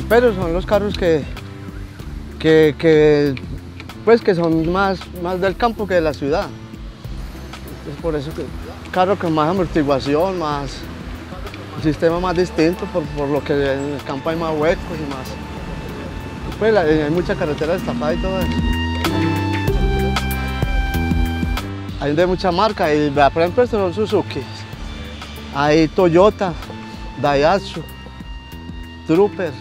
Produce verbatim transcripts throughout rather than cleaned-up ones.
camperos son los carros que, que, que, pues, que son más, más del campo que de la ciudad. Es por eso que carro con más amortiguación, más un sistema más distinto, por, por lo que en el campo hay más huecos y más. Pues hay mucha carretera destapada y todo eso. Hay de mucha marca, y por ejemplo estos son Suzuki, hay Toyota, Daihatsu, Trooper.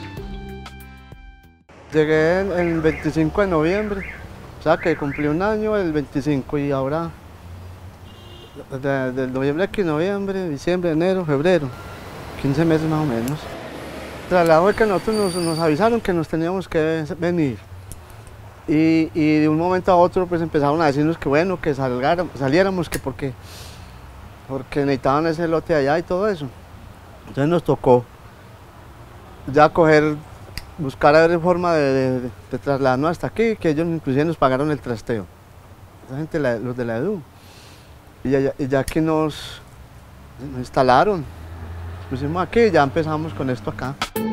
Llegué el veinticinco de noviembre, o sea que cumplí un año el veinticinco y ahora desde noviembre aquí, noviembre, diciembre, enero, febrero, quince meses más o menos. El traslado fue que nosotros nos, nos avisaron que nos teníamos que venir y, y de un momento a otro pues empezaron a decirnos que bueno, que salgáramos, saliéramos, que porque, porque necesitaban ese lote allá y todo eso. Entonces nos tocó ya coger, buscar a ver forma de, de, de trasladarnos hasta aquí, que ellos inclusive nos pagaron el trasteo, esa gente, la, los de la EDU. Y ya, y ya que nos, nos instalaron, nos pusimos aquí y ya empezamos con esto acá.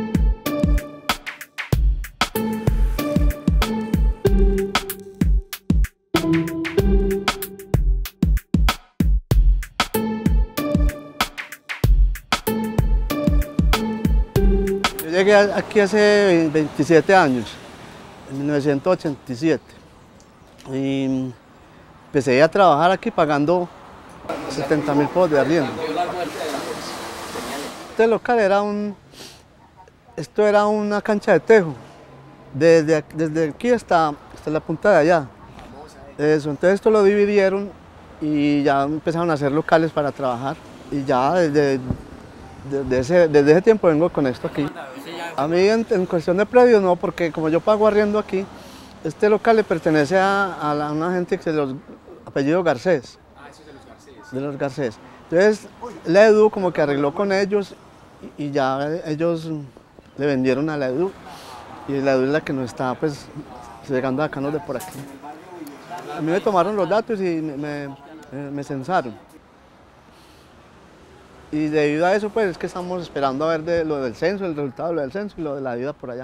Yo llegué aquí hace veintisiete años, en mil novecientos ochenta y siete. Y empecé a trabajar aquí pagando setenta mil pesos de arriendo. Este local era un, esto era una cancha de tejo, desde, desde aquí hasta, hasta la punta de allá. Eso, entonces esto lo dividieron y ya empezaron a hacer locales para trabajar. Y ya desde, desde, ese, desde ese tiempo vengo con esto aquí. A mí en, en cuestión de predios no, porque como yo pago arriendo aquí, este local le pertenece a, a, la, a una gente que los apellido Garcés. Ah, eso es de los Garcés. De los Garcés. Entonces, la EDU como que arregló con ellos y, y ya ellos le vendieron a la EDU. Y la EDU es la que nos está pues llegando acá, no de por aquí. A mí me tomaron los datos y me, me, me censaron. Y debido a eso pues es que estamos esperando a ver de lo del censo, el resultado de lo del censo y lo de la vida por allá.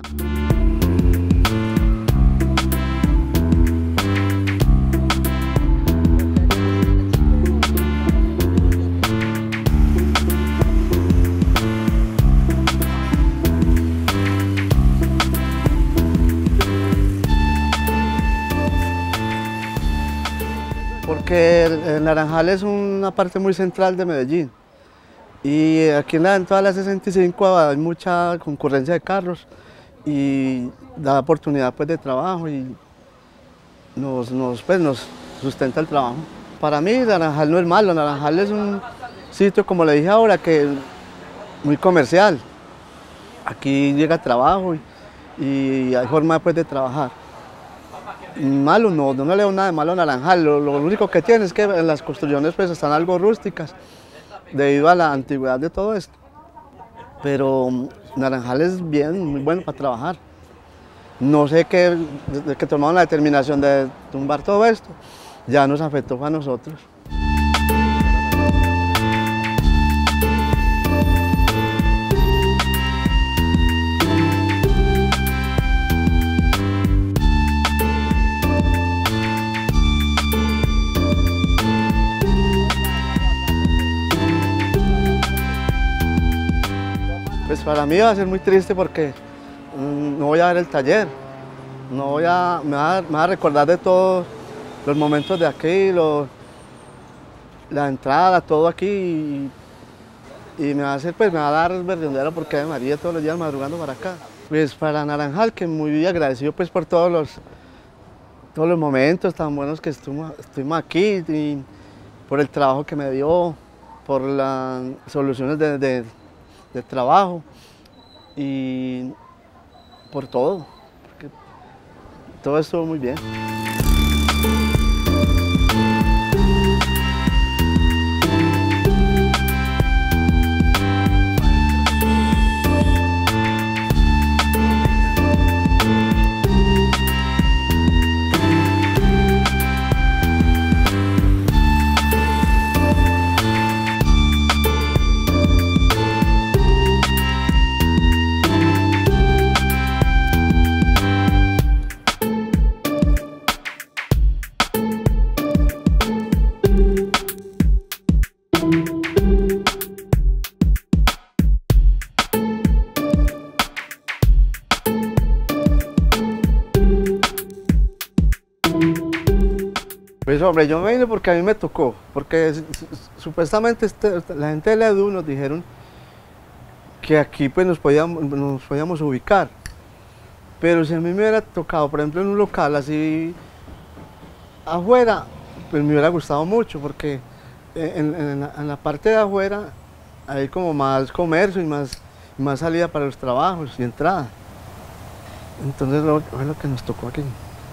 Porque el Naranjal es una parte muy central de Medellín y aquí en, la, en toda la sesenta y cinco hay mucha concurrencia de carros y da oportunidad pues, de trabajo y nos, nos, pues, nos sustenta el trabajo. Para mí Naranjal no es malo, Naranjal es un sitio, como le dije ahora, que muy comercial. Aquí llega trabajo y, y hay forma pues, de trabajar. Malo no, no le veo nada de malo a Naranjal, lo, lo único que tiene es que en las construcciones pues están algo rústicas debido a la antigüedad de todo esto, pero Naranjal es bien, muy bueno para trabajar. No sé qué, desde que tomamos la determinación de tumbar todo esto, ya nos afectó a nosotros. Pues para mí va a ser muy triste porque mmm, no voy a ver el taller, no voy a, me, va a, me va a recordar de todos los momentos de aquí, lo, la entrada, todo aquí y, y me va a hacer, pues me va a dar vergüenza porque Ave María todos los días madrugando para acá. Pues para Naranjal, que muy agradecido pues por todos los, todos los momentos tan buenos que estuvimos, estuvimos aquí y por el trabajo que me dio, por las soluciones de, de de trabajo y por todo, porque todo estuvo muy bien. Pues hombre, yo me vine porque a mí me tocó, porque supuestamente este, la gente del E D U nos dijeron que aquí pues nos podíamos, nos podíamos ubicar, pero si a mí me hubiera tocado, por ejemplo, en un local así afuera, pues me hubiera gustado mucho, porque en, en, la, en la parte de afuera hay como más comercio y más, más salida para los trabajos y entrada. Entonces lo, fue lo que nos tocó aquí.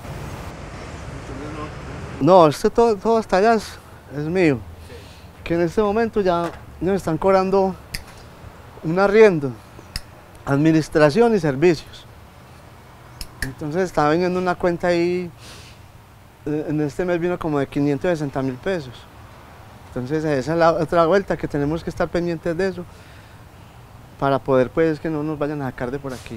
No, este todo, todo hasta allá es, es mío. Sí. Que en este momento ya nos están cobrando un arriendo, administración y servicios. Entonces estaba viniendo una cuenta ahí, en este mes vino como de quinientos sesenta mil pesos. Entonces esa es la otra vuelta que tenemos que estar pendientes de eso para poder pues que no nos vayan a sacar de por aquí.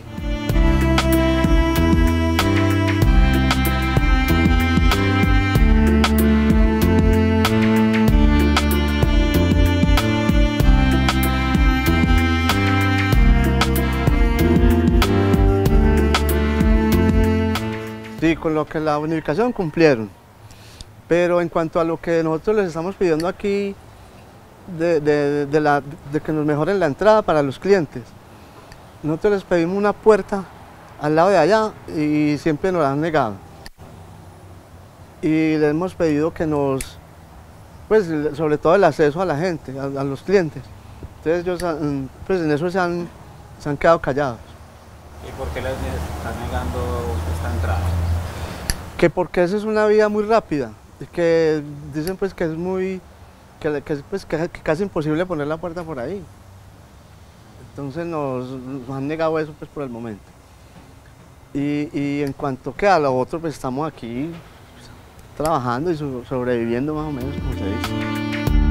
Sí, con lo que la bonificación cumplieron, pero en cuanto a lo que nosotros les estamos pidiendo aquí, de, de, de, la, de que nos mejoren la entrada para los clientes, nosotros les pedimos una puerta al lado de allá y siempre nos la han negado. Y les hemos pedido que nos, pues sobre todo el acceso a la gente, a, a los clientes. Entonces ellos pues en eso se han, se han quedado callados. ¿Y por qué les están negando esta entrada? Que porque esa es una vía muy rápida, que dicen pues que es muy, que, que, pues, que es casi imposible poner la puerta por ahí. Entonces nos, nos han negado eso pues por el momento. Y, y en cuanto que a lo otro, pues estamos aquí pues, trabajando y so, sobreviviendo más o menos, como se dice.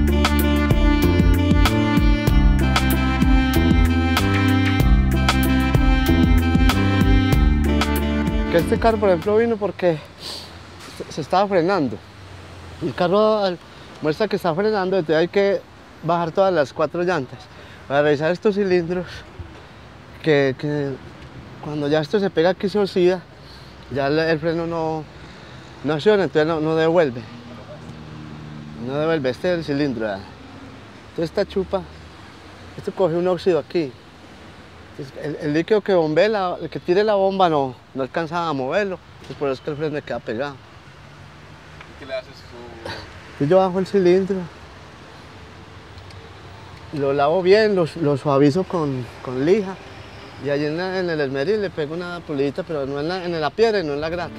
Que este carro, por ejemplo, vino porque se estaba frenando. El carro muestra que está frenando, entonces hay que bajar todas las cuatro llantas para revisar estos cilindros, que, que cuando ya esto se pega aquí se oxida, ya el, el freno no, no acciona, entonces no, no devuelve. No devuelve, este es el cilindro. ¿Verdad? Entonces esta chupa, esto coge un óxido aquí. El, el líquido que bombee, la, el que tire la bomba no, no alcanza a moverlo, entonces por eso es que el freno me queda pegado. ¿Qué le haces tú? Yo bajo el cilindro, lo lavo bien, lo, lo suavizo con, con lija y allí en, la, en el esmeril le pego una pulidita, pero no en la, en la piedra y no en la grata.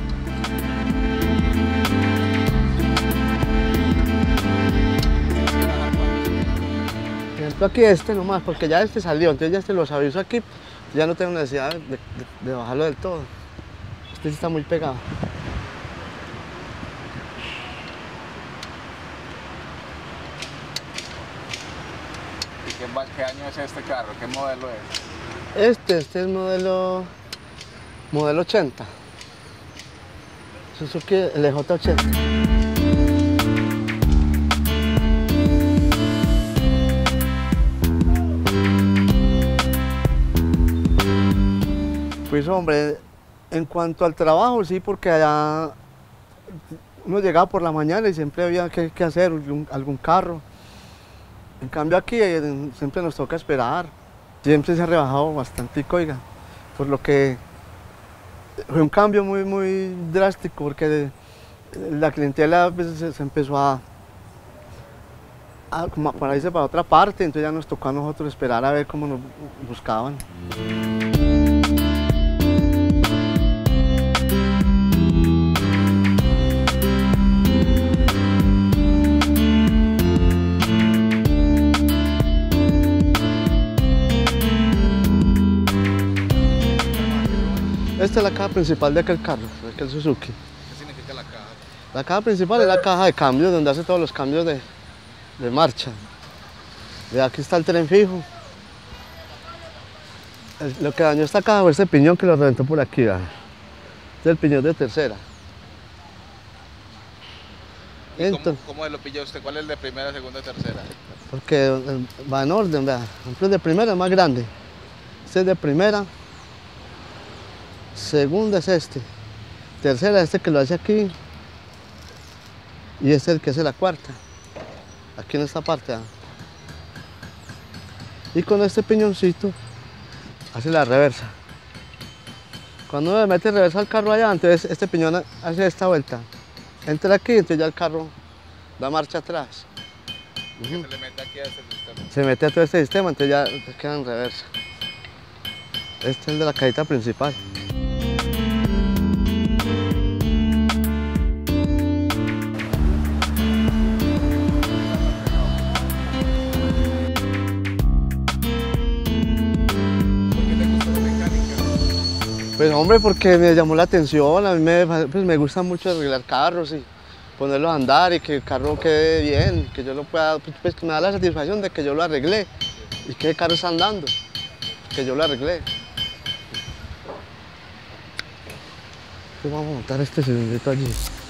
Por ejemplo aquí este nomás, porque ya este salió, entonces ya este lo suavizo aquí, ya no tengo necesidad de, de, de bajarlo del todo. Este sí está muy pegado. ¿Y qué, qué año es este carro? ¿Qué modelo es? Este, este es modelo, modelo ochenta. Suzuki L J ochenta. Pues hombre, en cuanto al trabajo, sí, porque allá uno llegaba por la mañana y siempre había que, que hacer algún, algún carro. En cambio aquí eh, siempre nos toca esperar. Siempre se ha rebajado bastante, oiga, por lo que fue un cambio muy, muy drástico, porque la clientela pues, se, se empezó a, a, como a irse para otra parte, entonces ya nos tocó a nosotros esperar a ver cómo nos buscaban. Esta es la caja principal de aquel carro, de aquel Suzuki. ¿Qué significa la caja? La caja principal es la caja de cambios, donde hace todos los cambios de, de marcha. Y aquí está el tren fijo. El, lo que dañó esta caja fue este piñón que lo reventó por aquí. ¿Verdad? Este es el piñón de tercera. ¿Y Entonces, cómo, cómo lo pilló usted? ¿Cuál es el de primera, segunda y tercera? Porque va en orden, ¿verdad? Por ejemplo, el de primera es más grande. Este es de primera. Segunda es este, tercera este que lo hace aquí y este es el que hace la cuarta, aquí en esta parte. ¿Ah? Y con este piñoncito hace la reversa. Cuando uno le mete reversa al carro allá, entonces este piñón hace esta vuelta. Entra aquí, entonces ya el carro da marcha atrás. Uh-huh. Se le mete aquí a este sistema. Se mete a todo este sistema, entonces ya queda en reversa. Este es el de la cajita principal. Pues hombre, porque me llamó la atención, a mí me, pues, me gusta mucho arreglar carros y ponerlos a andar y que el carro quede bien, que yo lo pueda, pues que me da la satisfacción de que yo lo arreglé y que el carro está andando, que yo lo arreglé. Pues vamos a montar este cilindrito allí.